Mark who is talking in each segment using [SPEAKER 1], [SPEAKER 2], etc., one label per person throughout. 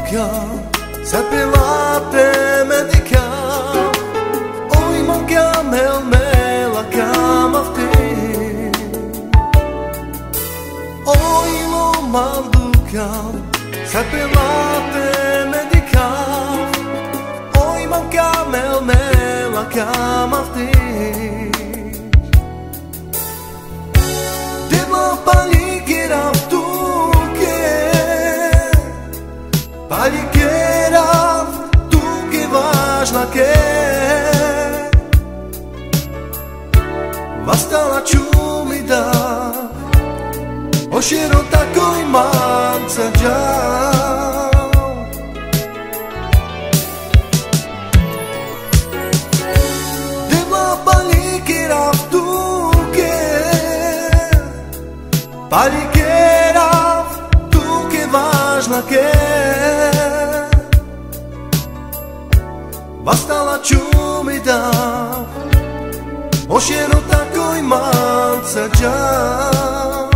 [SPEAKER 1] manduka, sempre lá te medica. Oi manca mela camafti. Oi lo manduka, sempre lá te medica. Oi manca mela camafti. Palikerav, tu che važna che Vastala čumi da Oširo tako imam sađao Deva palikerav tu che Palikerav, tu che važna che Vastala čumi da Oširo tako imam sađao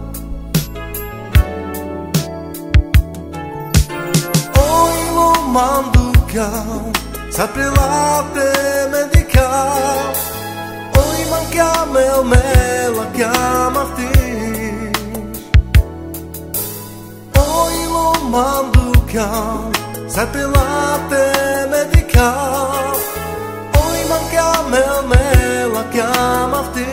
[SPEAKER 1] Oj lo manduka, sempre lá te medica. Oj manca mela camafti. Oj lo manduka, sempre lá te medica. Oj manca mela camafti.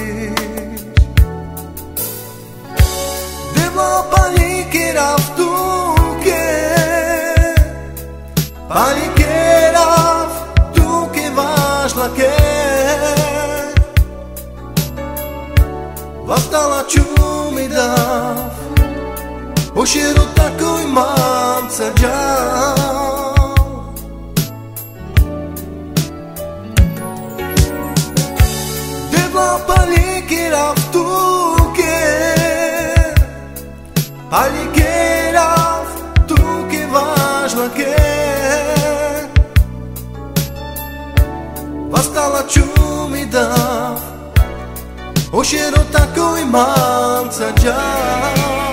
[SPEAKER 1] Deva palikerav tu che Palikerav, tu che važna che Vastala čumi dav Oširo tako imam sađao Deva palikerav tu che Palikerav, tu che važna che Vastala čumi dav Oširo tako imam sađao